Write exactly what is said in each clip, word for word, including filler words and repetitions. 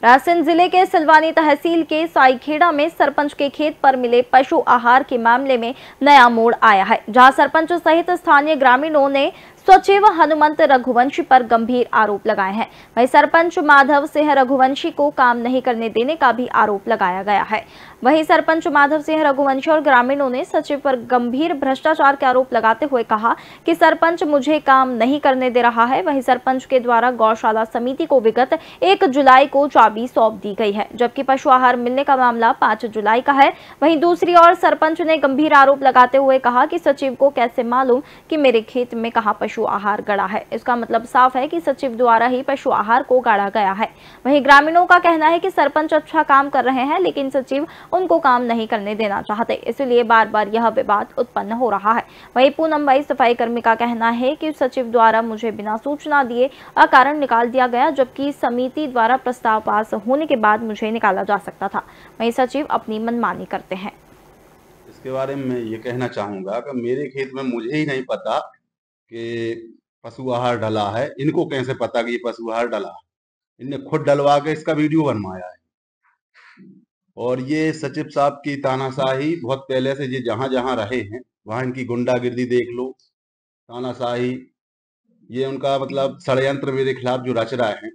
रायसेन जिले के सिलवानी तहसील के साईखेड़ा में सरपंच के खेत पर मिले पशु आहार के मामले में नया मोड़ आया है, जहां सरपंच सहित स्थानीय ग्रामीणों ने सचिव हनुमंत रघुवंशी पर गंभीर आरोप लगाए हैं। वहीं सरपंच माधव सिंह रघुवंशी को काम नहीं करने देने का भी आरोप लगाया गया है। वहीं सरपंच माधव सिंह रघुवंशी और ग्रामीणों ने सचिव पर गंभीर भ्रष्टाचार के आरोप लगाते हुए कहा कि सरपंच मुझे काम नहीं करने दे रहा है। वहीं सरपंच के द्वारा गौशाला समिति को विगत एक जुलाई को चाबी सौंप दी गई है, जबकि पशु आहार मिलने का मामला पाँच जुलाई का है। वहीं दूसरी ओर सरपंच ने गंभीर आरोप लगाते हुए कहा कि सचिव को कैसे मालूम कि मेरे खेत में कहां पशु आहार गड़ा है। इसका मतलब साफ है कि सचिव द्वारा ही पशु आहार को गाड़ा गया है। वहीं ग्रामीणों का कहना है कि सरपंच अच्छा काम कर रहे हैं, लेकिन सचिव उनको काम नहीं करने देना चाहते, इसलिए बार बार यह विवाद उत्पन्न हो रहा है। वहीं पूनम बाई सफाई कर्मी का कहना है कि सचिव द्वारा मुझे बिना सूचना दिए अकारण निकाल दिया गया, जबकि समिति द्वारा प्रस्ताव पास होने के बाद मुझे निकाला जा सकता था। वहीं सचिव अपनी मनमानी करते हैं। इसके बारे में ये कहना चाहूंगा कि मेरे खेत में मुझे ही नहीं पता कि पशु आहार डला है। इनको कैसे पता कि ये पशु आहार डला है? इनने खुद डलवा के इसका वीडियो बनवाया है। और ये सचिव साहब की तानाशाही बहुत पहले से, ये जहां जहां रहे हैं वहां इनकी गुंडागिर्दी देख लो, तानाशाही, ये उनका मतलब षड्यंत्र मेरे खिलाफ जो रच रहा है।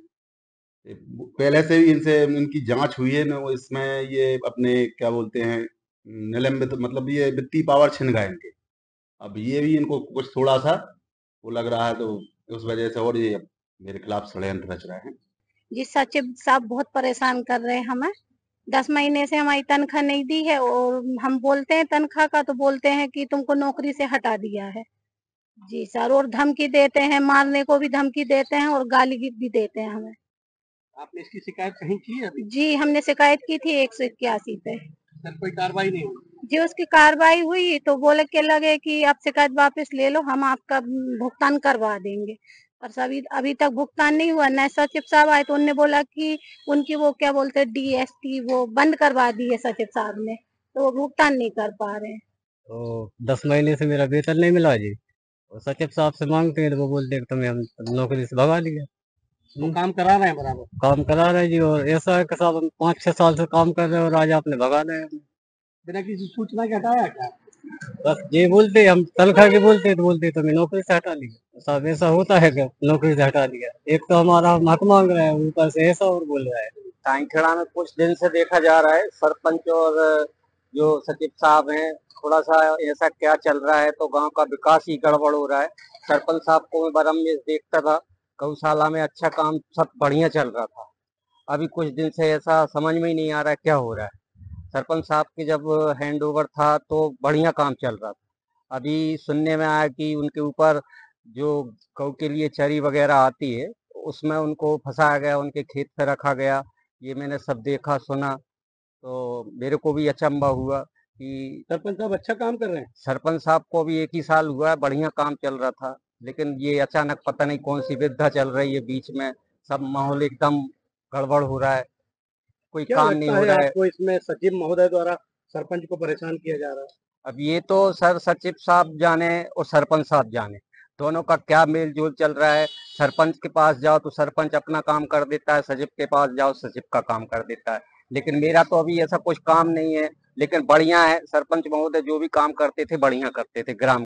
पहले से ही इनसे इनकी जांच हुई है ना, इसमें ये अपने क्या बोलते हैं निलंबित, मतलब ये वित्तीय पावर छिन गए इनके। अब ये भी इनको कुछ थोड़ा सा वो लग रहा है, तो उस वजह से और ये मेरे खिलाफ षड्यंत्र रच रहे हैं। जी सचिव साहब बहुत परेशान कर रहे हैं हमें। दस महीने से हमारी तनख्वाह नहीं दी है और हम बोलते हैं तनख्वाह का तो बोलते हैं कि तुमको नौकरी से हटा दिया है। जी सर, और धमकी देते हैं, मारने को भी धमकी देते हैं और गाली भी देते हैं हमें। आपने इसकी शिकायत कहीं की है अभी? जी हमने शिकायत की थी एक सौ इक्यासी पे। सर कोई कार्रवाई नहीं हुई? जी उसकी कार्रवाई हुई तो बोले के लगे कि आप शिकायत वापस ले लो, हम आपका भुगतान करवा देंगे, पर सभी अभी तक भुगतान नहीं हुआ। नए सचिव साहब आए तो उन्होंने बोला कि उनकी वो क्या बोलते हैं डीएसटी वो बंद करवा दी है सचिव साहब ने, तो वो भुगतान नहीं कर पा रहे हैं। तो दस महीने से मेरा वेतन नहीं मिला जी, और सचिव साहब से मांगते हैं तो वो बोलते हैं कि तुम्हें हम नौकरी से भगा दिया। वो काम करा रहे हैं बराबर? काम करा रहे जी, और ऐसा है कि साहब हम पाँच छह साल से काम कर रहे हैं और आज आपने भगा दिया। बिना किसी सूचना के हटाया क्या? बस ये बोलते हम तनख्वाह के बोलते तो बोलते तो मैं नौकरी से हटा दिया। साहब ऐसा होता है क्या नौकरी से हटा दिया? एक तो हमारा हक मांग रहा है, ऊपर से ऐसा और बोल रहा है। साईखेड़ा में कुछ दिन से देखा जा रहा है सरपंच और जो सचिव साहब हैं, थोड़ा सा ऐसा क्या चल रहा है तो गांव का विकास ही गड़बड़ हो रहा है। सरपंच साहब को मैं बरामर्श देखता था, गौशाला में अच्छा काम सब बढ़िया चल रहा था। अभी कुछ दिन से ऐसा समझ में ही नहीं आ रहा है क्या हो रहा है। सरपंच साहब के जब हैंड ओवर था तो बढ़िया काम चल रहा था। अभी सुनने में आया कि उनके ऊपर जो गौ के लिए चरी वगैरह आती है उसमें उनको फंसाया गया, उनके खेत पे रखा गया। ये मैंने सब देखा सुना, तो मेरे को भी अचंभा हुआ कि सरपंच साहब अच्छा काम कर रहे हैं। सरपंच साहब को भी एक ही साल हुआ है, बढ़िया काम चल रहा था, लेकिन ये अचानक पता नहीं कौन सी विद्या चल रही है, बीच में सब माहौल एकदम गड़बड़ हो रहा है, कोई काम नहीं हो रहा है। आपको इसमें सचिव महोदय द्वारा सरपंच को परेशान किया जा रहा है? अब ये तो सर सचिव साहब जाने और सरपंच साहब जाने, दोनों का क्या मेल जोल चल रहा है। सरपंच के पास जाओ तो सरपंच अपना काम कर देता है, सचिव के पास जाओ सचिव का काम कर देता है। लेकिन मेरा तो अभी ऐसा कुछ काम नहीं है, लेकिन बढ़िया है, सरपंच महोदय जो भी काम करते थे बढ़िया करते थे ग्राम